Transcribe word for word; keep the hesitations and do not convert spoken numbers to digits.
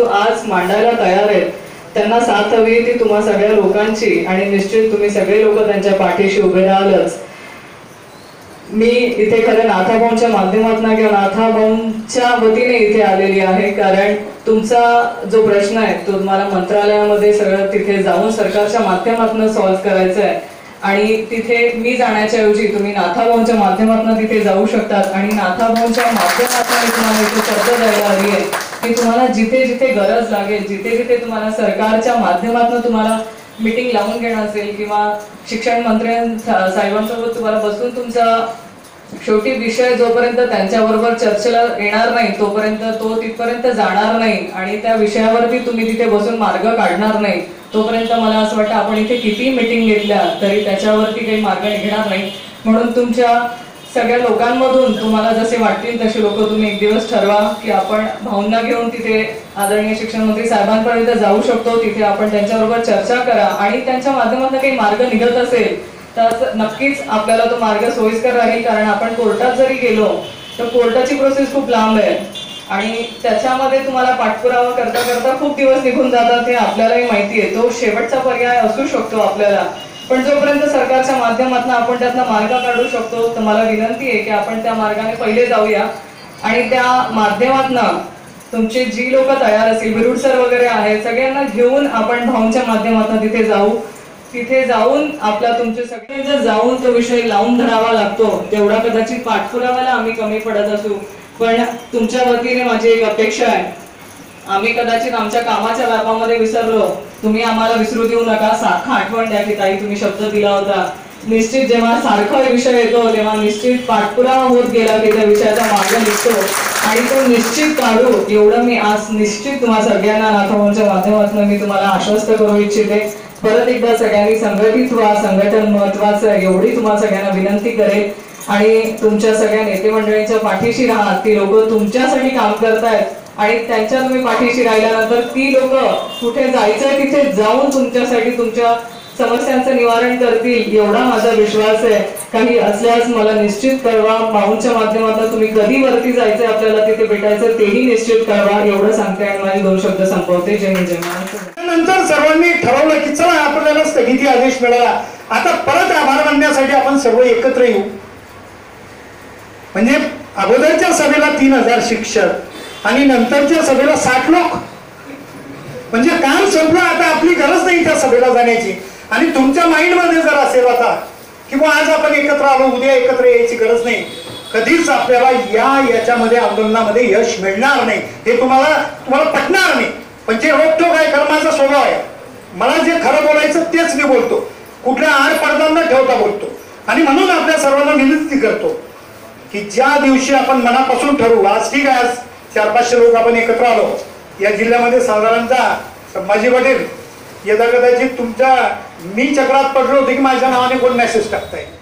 आज मांडायला तयार आहेत त्यांना साथ हवी ती तुम्हा सगळ्या लोकांची आणि निश्चित तुम्ही सगळे लोक त्यांच्या पाठीशी उभे राहालच। मी इथे खरं नाथाभाऊंच्या माध्यमातून किंवा नाथाभाऊंच्या वतीने इथे आलेली आहे, कारण तुमचा जो प्रश्न आहे तो तुम्हाला मंत्रालयामध्ये सगळं तिथे जाऊन सरकारच्या माध्यमातून सॉल्व्ह करायचा आहे आणि तिथे मी जाण्याच्या ऐवजी तुम्ही नाथाभाऊंच्या माध्यमातून तिथे जाऊ शकतात आणि नाथाभाऊंच्या माध्यमातून तुम्हाला इथे शब्द द्यायला हवी आहे की तुम्हाला जिथे जिथे गरज लागेल, जिथे जिथे तुम्हाला सरकारच्या माध्यमातून तुम्हाला मीटिंग लावून घेणं असेल किंवा शिक्षण मंत्री साहेबांसोबत तुम्हाला बसून तुमचा शेवटी विषय जोपर्यंत त्यांच्याबरोबर चर्चेला येणार नाही तोपर्यंत तो तिथपर्यंत जाणार नाही आणि त्या विषयावरती तुम्ही तिथे बसून मार्ग काढणार नाही तोपर्यंत मला असं वाटतं आपण इथे किती मीटिंग घेतल्या तरी त्याच्यावरती काही मार्ग निघणार नाही। म्हणून तुमच्या सगळ्या लोकांमधून तुम्हाला जसे वाटतील तसे लोक तुम्ही एक दिवस ठरवा की आपण भावना घेऊन तिथे आदरणीय शिक्षण मंत्री साहेबांपर्यंत जाऊ शकतो, तिथे आपण त्यांच्याबरोबर चर्चा करा आणि त्यांच्या माध्यमातून काही मार्ग निघत असेल तर नक्कीच आपल्याला तो मार्ग सोयीस्कर राहील, कारण आपण कोर्टात जरी गेलो तर कोर्टाची प्रोसेस खूप लांब आहे आणि त्याच्यामध्ये तुम्हाला पाठपुरावा करता करता खूप दिवस निघून जातात हे आपल्यालाही माहिती आहे। तो शेवटचा पर्याय असू शकतो आपल्याला, पण जोपर्यंत सरकारच्या माध्यमातून आपण त्यातला मार्ग काढू शकतो तर मला विनंती आहे की आपण त्या मार्गाने पहिले जाऊया आणि त्या माध्यमातून तुमचे जी लोक तयार असतील, बिरुड सर वगैरे आहेत, सगळ्यांना घेऊन आपण भाऊंच्या माध्यमातून तिथे जाऊ। तिथे जाऊन आपला तुमचे सगळ्यांना जाऊन तो विषय लावून धरावा लागतो तेवढा कदाचित पाठपुराव्याला आम्ही कमी पडत असू, पण तुमच्या वतीने माझी एक अपेक्षा आहे, आम्ही कदाचित आमच्या कामाच्या व्यापामध्ये विसरलो, तुम्ही आम्हाला विसरू देऊ नका, सारखं आठवण द्या की ताई तुम्ही शब्द दिला होता। निश्चित जेव्हा सारखा विषय येतो तेव्हा निश्चित पाठपुरावा होत गेला की त्या विषयाचा मार्ग निघतो आणि तो निश्चित काढू एवढं मी आज निश्चित तुम्हा सगळ्यांना नाथाभाऊंच्या माध्यमातून मी तुम्हाला आश्वस्त करू इच्छिते। परत एकदा सगळ्यांनी संघटित व्हा, संघटन महत्वाचं आहे एवढी तुम्हाला सगळ्यांना विनंती करेल आणि तुमच्या सगळ्या नेते मंडळींच्या पाठीशी राहा। ती लोक तुमच्यासाठी काम करतायत आणि त्यांच्या तुम्ही पाठीशी राहिल्यानंतर ती लोक कुठे जायचंय तिथे जाऊन तुमच्यासाठी तुमच्या समस्यांचं निवारण करतील एवढा माझा विश्वास आहे। काही असल्यास मला निश्चित कळवा, भाऊंच्या माध्यमातून तुम्ही कधी वरती जायचंय आपल्याला तिथे भेटायचं तेही निश्चित कळवा एवढं सांगते आणि माझे दोन शब्द संपवते। जय हिंद जय महाराष्ट्र। नंतर सर्वांनी ठरवलं की चला आपल्याला स्थगिती आदेश मिळाला, आता परत आभार मानण्यासाठी आपण सर्व एकत्र येऊ। म्हणजे अगोदरच्या सभेला तीन हजार शिक्षक आणि नंतरच्या सभेला साठ लोक, म्हणजे काम संपलं, आता आपली गरज नाही त्या सभेला जाण्याची। आणि तुमच्या माइंड मध्ये जर असेल आता किंवा आज आपण एकत्र आलो उद्या एकत्र यायची गरज नाही, कधीच आपल्याला या याच्यामध्ये आंदोलनामध्ये यश मिळणार नाही, हे तुम्हाला तुम्हाला पटणार नाही। पण जे रोखतो काय खरं माझा स्वभाव आहे, मला जे खरं बोलायचं तेच मी बोलतो, कुठल्या आड पडदा न ठेवता बोलतो आणि म्हणून आपल्या सर्वांना विनंती करतो की ज्या दिवशी आपण मनापासून ठरवू, आज ठीक आहे आज चार पाचशे लोक आपण एकत्र आलो, या जिल्ह्यामध्ये साधारणतः संभाजी पाटील यदा कदाचित तुमच्या मी चक्रात पडलो होते की माझ्या नावाने कोण मेसेज टाकताय